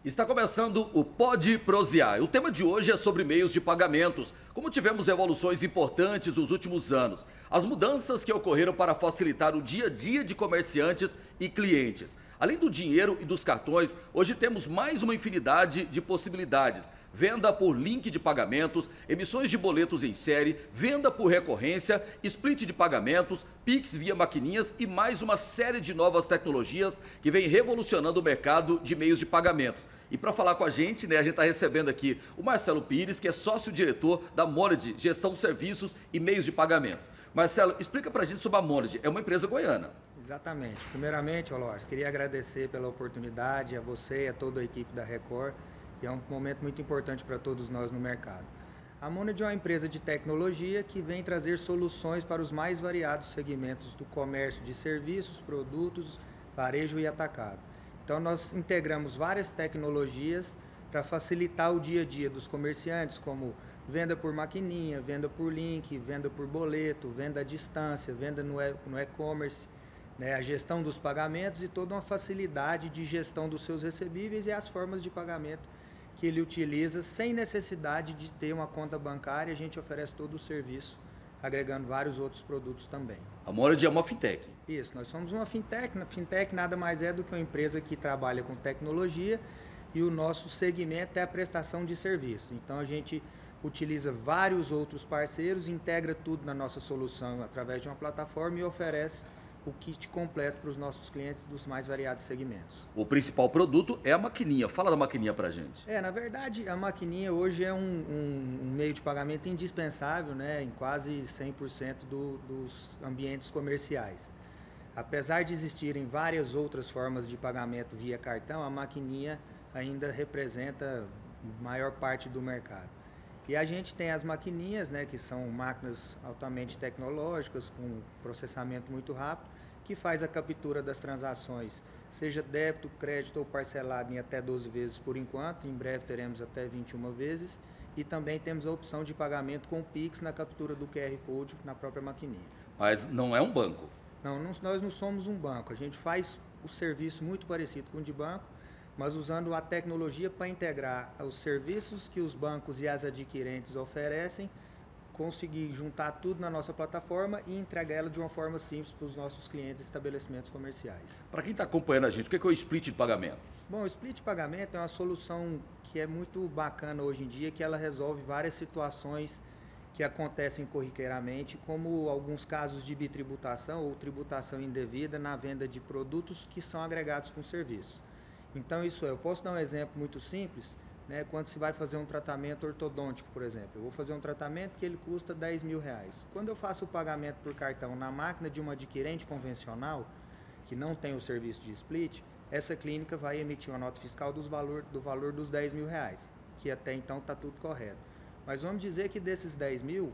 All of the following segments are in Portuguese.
Está começando o Pode Prosear. O tema de hoje é sobre meios de pagamentos. Como tivemos evoluções importantes nos últimos anos, as mudanças que ocorreram para facilitar o dia a dia de comerciantes e clientes. Além do dinheiro e dos cartões, hoje temos mais uma infinidade de possibilidades. Venda por link de pagamentos, emissões de boletos em série, venda por recorrência, split de pagamentos, Pix via maquininhas e mais uma série de novas tecnologias que vem revolucionando o mercado de meios de pagamentos. E para falar com a gente está recebendo aqui o Marcelo Pires, que é sócio-diretor da Monedy, Gestão de Serviços e Meios de Pagamentos. Marcelo, explica para a gente sobre a Monedy. É uma empresa goiana. Exatamente. Primeiramente, Olores, queria agradecer pela oportunidade a você e a toda a equipe da Record, que é um momento muito importante para todos nós no mercado. A Monedy é uma empresa de tecnologia que vem trazer soluções para os mais variados segmentos do comércio de serviços, produtos, varejo e atacado. Então, nós integramos várias tecnologias para facilitar o dia a dia dos comerciantes, como venda por maquininha, venda por link, venda por boleto, venda à distância, venda no e-commerce, a gestão dos pagamentos e toda uma facilidade de gestão dos seus recebíveis e as formas de pagamento que ele utiliza sem necessidade de ter uma conta bancária. A gente oferece todo o serviço, agregando vários outros produtos também. A Monedy é uma fintech. Isso, nós somos uma fintech. A fintech nada mais é do que uma empresa que trabalha com tecnologia e o nosso segmento é a prestação de serviço. Então a gente utiliza vários outros parceiros, integra tudo na nossa solução através de uma plataforma e oferece o kit completo para os nossos clientes dos mais variados segmentos. O principal produto é a maquininha. Fala da maquininha para a gente. Na verdade, a maquininha hoje é um meio de pagamento indispensável, em quase 100% dos ambientes comerciais. Apesar de existirem várias outras formas de pagamento via cartão, a maquininha ainda representa a maior parte do mercado. E a gente tem as maquininhas, que são máquinas altamente tecnológicas, com processamento muito rápido, que faz a captura das transações, seja débito, crédito ou parcelado em até 12 vezes por enquanto, em breve teremos até 21 vezes, e também temos a opção de pagamento com Pix na captura do QR Code na própria maquininha. Mas não é um banco. Não, nós não somos um banco, a gente faz o serviço muito parecido com o de banco, mas usando a tecnologia para integrar os serviços que os bancos e as adquirentes oferecem, conseguir juntar tudo na nossa plataforma e entregar ela de uma forma simples para os nossos clientes e estabelecimentos comerciais. Para quem está acompanhando a gente, o que é o split de pagamento? Bom, o split de pagamento é uma solução que é muito bacana hoje em dia, que ela resolve várias situações que acontecem corriqueiramente, como alguns casos de bitributação ou tributação indevida na venda de produtos que são agregados com serviço. Então, eu posso dar um exemplo muito simples, quando se vai fazer um tratamento ortodôntico, por exemplo. Eu vou fazer um tratamento que ele custa R$10.000. Quando eu faço o pagamento por cartão na máquina de uma adquirente convencional, que não tem o serviço de split, essa clínica vai emitir uma nota fiscal do valor dos R$10.000, que até então está tudo correto. Mas vamos dizer que desses 10 mil,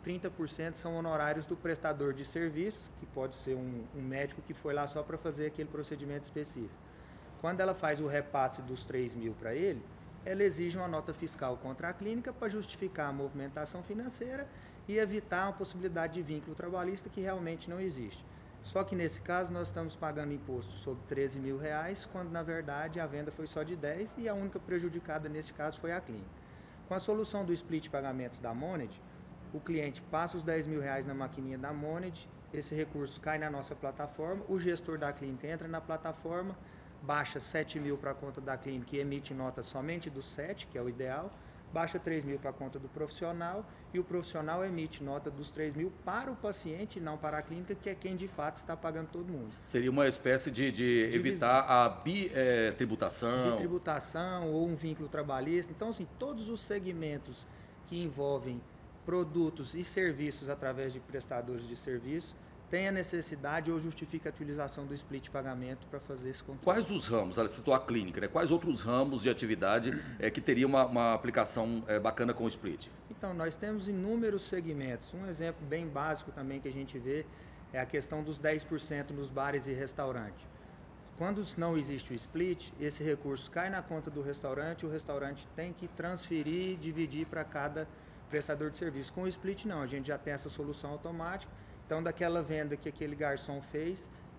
30% são honorários do prestador de serviço, que pode ser um médico que foi lá só para fazer aquele procedimento específico. Quando ela faz o repasse dos 3 mil para ele, ela exige uma nota fiscal contra a clínica para justificar a movimentação financeira e evitar uma possibilidade de vínculo trabalhista que realmente não existe. Só que nesse caso nós estamos pagando imposto sobre R$13.000, quando na verdade a venda foi só de 10 e a única prejudicada neste caso foi a clínica. Com a solução do split pagamentos da Monedy, o cliente passa os R$10.000 na maquininha da Monedy, esse recurso cai na nossa plataforma, o gestor da clínica entra na plataforma, baixa 7 mil para a conta da clínica e emite nota somente do 7, que é o ideal, baixa 3 mil para a conta do profissional e o profissional emite nota dos 3 mil para o paciente e não para a clínica, que é quem de fato está pagando todo mundo. Seria uma espécie de evitar a bitributação. Bitributação ou um vínculo trabalhista. Então, assim, todos os segmentos que envolvem produtos e serviços através de prestadores de serviço tem a necessidade ou justifica a utilização do split pagamento para fazer esse controle. Quais os ramos? Ela citou a clínica, Quais outros ramos de atividade que teria uma aplicação bacana com o split? Então, nós temos inúmeros segmentos. Um exemplo bem básico também que a gente vê é a questão dos 10% nos bares e restaurantes. Quando não existe o split, esse recurso cai na conta do restaurante, o restaurante tem que transferir e dividir para cada prestador de serviço. Com o split não, a gente já tem essa solução automática. Então, daquela venda que aquele garçom fez,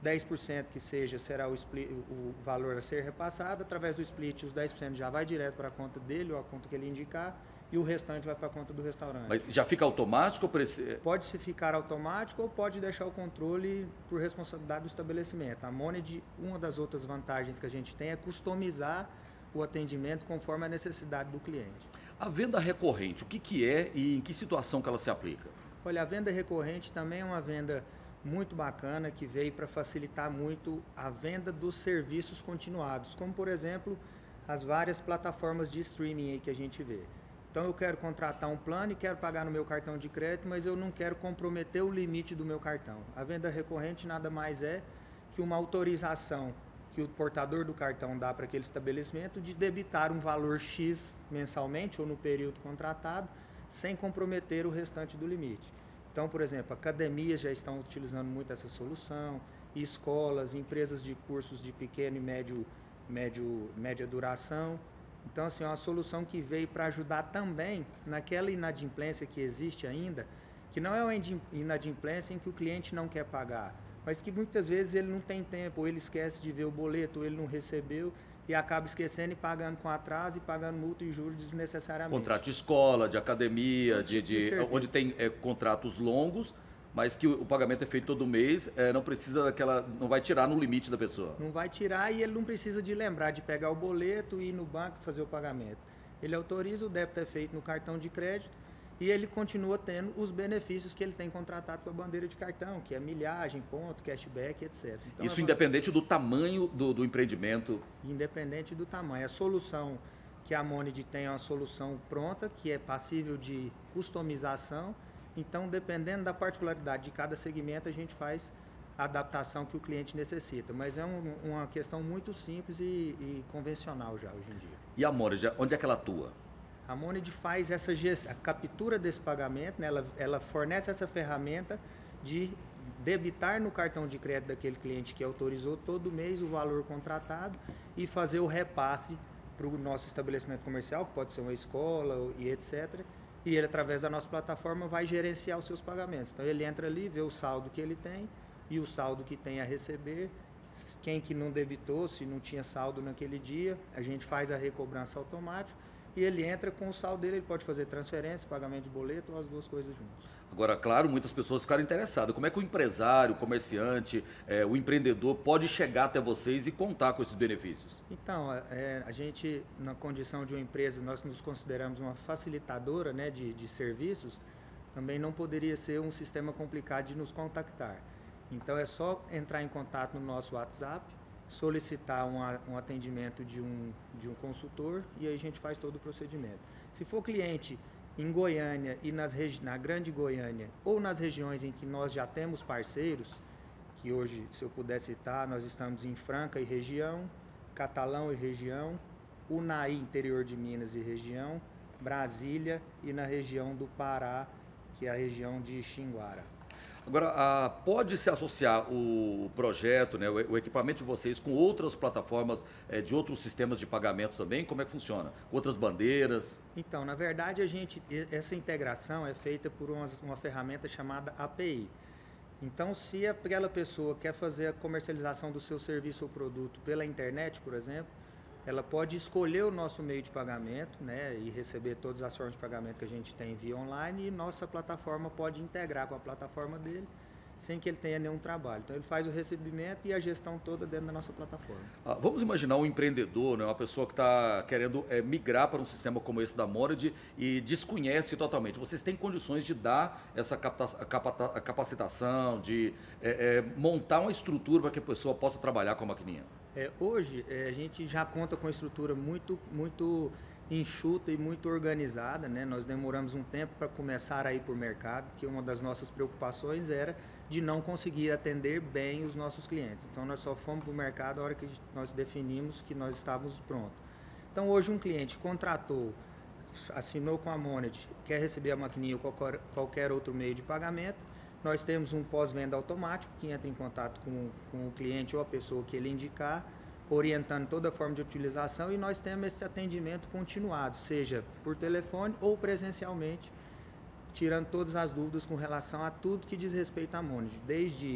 10% que seja será o valor a ser repassado. Através do split, os 10% já vai direto para a conta dele ou a conta que ele indicar, e o restante vai para a conta do restaurante. Mas já fica automático? Pode se ficar automático ou pode deixar o controle por responsabilidade do estabelecimento. A Moned, uma das outras vantagens que a gente tem é customizar o atendimento conforme a necessidade do cliente. A venda recorrente, o que é e em que situação que ela se aplica? Olha, a venda recorrente também é uma venda muito bacana que veio para facilitar muito a venda dos serviços continuados, como por exemplo as várias plataformas de streaming aí que a gente vê. Então eu quero contratar um plano e quero pagar no meu cartão de crédito, mas eu não quero comprometer o limite do meu cartão. A venda recorrente nada mais é que uma autorização que o portador do cartão dá para aquele estabelecimento de debitar um valor X mensalmente ou no período contratado, sem comprometer o restante do limite. Então, por exemplo, academias já estão utilizando muito essa solução, e escolas, empresas de cursos de pequeno e média duração. Então, assim, é uma solução que veio para ajudar também naquela inadimplência que existe ainda, que não é uma inadimplência em que o cliente não quer pagar, mas que muitas vezes ele não tem tempo, ou ele esquece de ver o boleto, ou ele não recebeu, e acaba esquecendo e pagando com atraso e pagando multa e juros desnecessariamente. Contrato de escola, de academia, onde tem contratos longos, mas que o pagamento é feito todo mês, não precisa não vai tirar no limite da pessoa. Não vai tirar e ele não precisa de lembrar de pegar o boleto e ir no banco e fazer o pagamento. Ele autoriza, o débito é feito no cartão de crédito e ele continua tendo os benefícios que ele tem contratado com a bandeira de cartão, que é milhagem, ponto, cashback, etc. Então, isso independente do tamanho do empreendimento? Independente do tamanho. A solução que a Moned tem é uma solução pronta, que é passível de customização. Então, dependendo da particularidade de cada segmento, a gente faz a adaptação que o cliente necessita. Mas é uma questão muito simples e convencional já hoje em dia. E a Moned, onde é que ela atua? A Moned faz a captura desse pagamento, né? Ela fornece essa ferramenta de debitar no cartão de crédito daquele cliente que autorizou todo mês o valor contratado e fazer o repasse para o nosso estabelecimento comercial, que pode ser uma escola e etc. E ele, através da nossa plataforma, vai gerenciar os seus pagamentos. Então, ele entra ali, vê o saldo que ele tem e o saldo que tem a receber. Quem que não debitou, se não tinha saldo naquele dia, a gente faz a recobrança automática e ele entra com o saldo dele, ele pode fazer transferência, pagamento de boleto ou as duas coisas juntas. Agora, claro, muitas pessoas ficaram interessadas. Como é que o empresário, o comerciante, o empreendedor pode chegar até vocês e contar com esses benefícios? Então, a gente, na condição de uma empresa, nós nos consideramos uma facilitadora, né, de serviços, também não poderia ser um sistema complicado de nos contactar. Então, é só entrar em contato no nosso WhatsApp, solicitar um atendimento de um consultor e aí a gente faz todo o procedimento. Se for cliente em Goiânia e na Grande Goiânia ou nas regiões em que nós já temos parceiros, que hoje, se eu puder citar, nós estamos em Franca e região, Catalão e região, Unaí, interior de Minas e região, Brasília e na região do Pará, que é a região de Xinguara. Agora, pode se associar o projeto, né, o equipamento de vocês com outras plataformas de outros sistemas de pagamento também? Como é que funciona? Com outras bandeiras? Então, na verdade, essa integração é feita por uma ferramenta chamada API. Então, se aquela pessoa quer fazer a comercialização do seu serviço ou produto pela internet, por exemplo, ela pode escolher o nosso meio de pagamento, né, e receber todas as formas de pagamento que a gente tem via online, e nossa plataforma pode integrar com a plataforma dele, sem que ele tenha nenhum trabalho. Então, ele faz o recebimento e a gestão toda dentro da nossa plataforma. Vamos imaginar um empreendedor, né, uma pessoa que está querendo migrar para um sistema como esse da Moned e desconhece totalmente. Vocês têm condições de dar essa capacitação, de montar uma estrutura para que a pessoa possa trabalhar com a maquininha? Hoje, a gente já conta com uma estrutura muito enxuta e muito organizada, né? Nós demoramos um tempo para começar a ir para o mercado, porque uma das nossas preocupações era de não conseguir atender bem os nossos clientes. Então, nós só fomos para o mercado a hora que nós definimos que nós estávamos prontos. Então, hoje um cliente contratou, assinou com a Moned, quer receber a maquininha ou qualquer outro meio de pagamento, nós temos um pós-venda automático que entra em contato com o cliente ou a pessoa que ele indicar, orientando toda a forma de utilização, e nós temos esse atendimento continuado, seja por telefone ou presencialmente, tirando todas as dúvidas com relação a tudo que diz respeito à Moned, desde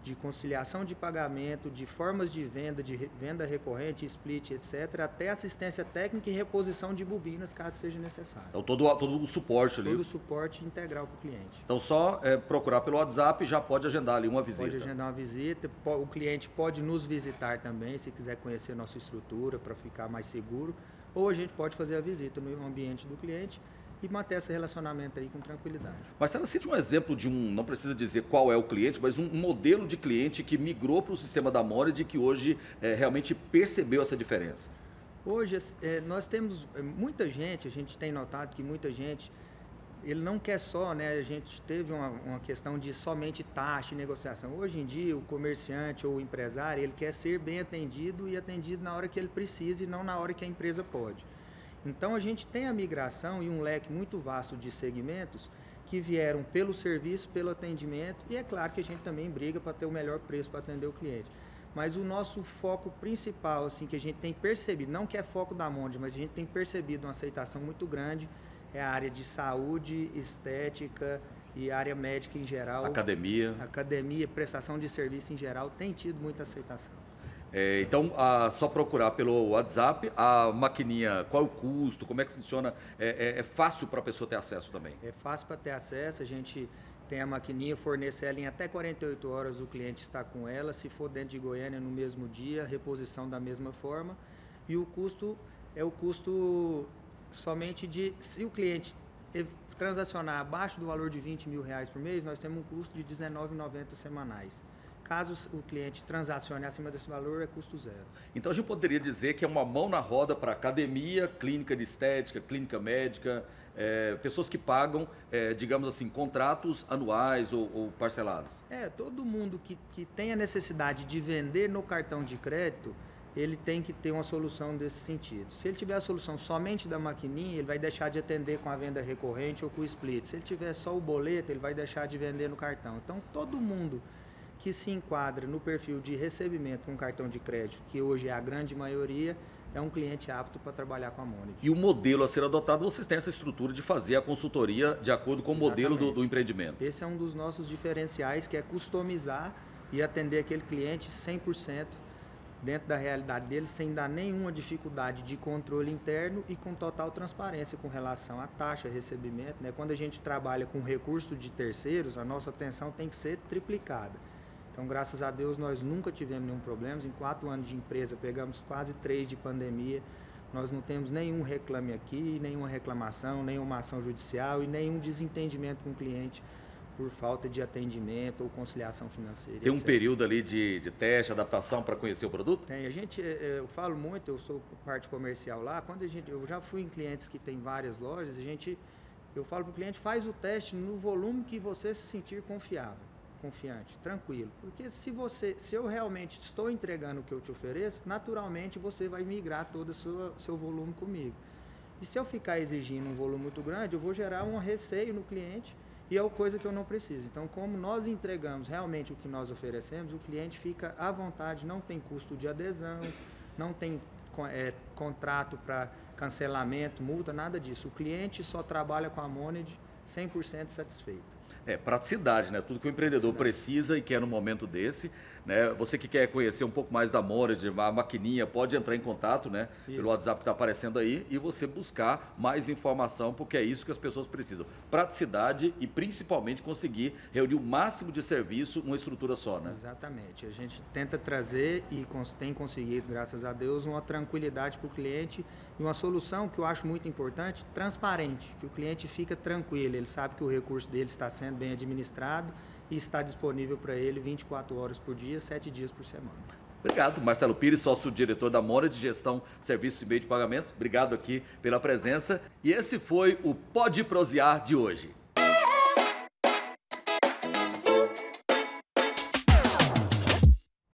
de conciliação de pagamento, de formas de venda recorrente, split, etc., até assistência técnica e reposição de bobinas, caso seja necessário. Então todo o suporte ali. Todo o suporte integral para o cliente. Então só procurar pelo WhatsApp e já pode agendar ali uma visita. Pode agendar uma visita, o cliente pode nos visitar também, se quiser conhecer nossa estrutura para ficar mais seguro, ou a gente pode fazer a visita no ambiente do cliente e manter esse relacionamento aí com tranquilidade. Marcelo, cite um exemplo de não precisa dizer qual é o cliente, mas um modelo de cliente que migrou para o sistema da Morid e que hoje realmente percebeu essa diferença. Hoje nós temos muita gente, a gente tem notado que muita gente, ele não quer só, né, a gente teve uma questão de somente taxa e negociação. Hoje em dia o comerciante ou o empresário, ele quer ser bem atendido e atendido na hora que ele precisa e não na hora que a empresa pode. Então a gente tem a migração e um leque muito vasto de segmentos que vieram pelo serviço, pelo atendimento, e é claro que a gente também briga para ter o melhor preço para atender o cliente. Mas o nosso foco principal, assim, que a gente tem percebido, não que é foco da Mondi, mas a gente tem percebido uma aceitação muito grande, é a área de saúde, estética e área médica em geral. Academia, prestação de serviço em geral, tem tido muita aceitação. Então, só procurar pelo WhatsApp, a maquininha, qual é o custo, como é que funciona, é fácil para a pessoa ter acesso também? É fácil para ter acesso, a gente tem a maquininha, fornece ela em até 48 horas, o cliente está com ela, se for dentro de Goiânia no mesmo dia, reposição da mesma forma, e o custo é o custo somente se o cliente transacionar abaixo do valor de R$20 mil por mês, nós temos um custo de R$19,90 semanais. Caso o cliente transacione acima desse valor, é custo zero. Então a gente poderia dizer que é uma mão na roda para academia, clínica de estética, clínica médica, pessoas que pagam, digamos assim, contratos anuais ou parcelados. Todo mundo que tem a necessidade de vender no cartão de crédito, ele tem que ter uma solução desse sentido. Se ele tiver a solução somente da maquininha, ele vai deixar de atender com a venda recorrente ou com o split. Se ele tiver só o boleto, ele vai deixar de vender no cartão. Então todo mundo que se enquadra no perfil de recebimento com cartão de crédito, que hoje é a grande maioria, é um cliente apto para trabalhar com a Mondi. E o modelo a ser adotado, vocês têm essa estrutura de fazer a consultoria de acordo com o modelo do empreendimento. Esse é um dos nossos diferenciais, que é customizar e atender aquele cliente 100% dentro da realidade dele, sem dar nenhuma dificuldade de controle interno e com total transparência com relação à taxa, recebimento, né? Quando a gente trabalha com recurso de terceiros, a nossa atenção tem que ser triplicada. Então, graças a Deus, nós nunca tivemos nenhum problema. Em 4 anos de empresa, pegamos quase 3 de pandemia. Nós não temos nenhum reclame aqui, nenhuma reclamação, nenhuma ação judicial e nenhum desentendimento com o cliente por falta de atendimento ou conciliação financeira. Tem um período ali de teste, adaptação para conhecer o produto? Tem. Eu falo muito, eu sou parte comercial lá. Eu já fui em clientes que tem várias lojas, eu falo para o cliente, faz o teste no volume que você se sentir confiante, tranquilo. Porque se eu realmente estou entregando o que eu te ofereço, naturalmente você vai migrar todo o seu volume comigo. E se eu ficar exigindo um volume muito grande, eu vou gerar um receio no cliente e é coisa que eu não preciso. Então, como nós entregamos realmente o que nós oferecemos, o cliente fica à vontade, não tem custo de adesão, não tem contrato para cancelamento, multa, nada disso. O cliente só trabalha com a Mondi 100% satisfeito. Praticidade, né? Tudo que o empreendedor precisa e quer no momento desse, né? Você que quer conhecer um pouco mais da Morid, a maquininha, pode entrar em contato, né? Pelo WhatsApp que está aparecendo aí e você buscar mais informação, porque é isso que as pessoas precisam. Praticidade e principalmente conseguir reunir o máximo de serviço numa estrutura só, né? Exatamente. A gente tenta trazer e tem conseguido, graças a Deus, uma tranquilidade para o cliente e uma solução que eu acho muito importante, transparente, que o cliente fica tranquilo, ele sabe que o recurso dele está sendo bem administrado e está disponível para ele 24 horas por dia, 7 dias por semana. Obrigado, Marcelo Pires, sócio-diretor da Morid de Gestão, Serviços e Meio de Pagamentos. Obrigado aqui pela presença. E esse foi o Pode Prosear de hoje.